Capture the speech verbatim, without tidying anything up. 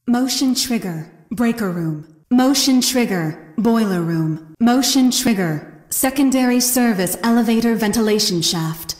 Motion trigger, breaker room. Motion trigger, boiler room. Motion trigger, secondary service elevator ventilation shaft.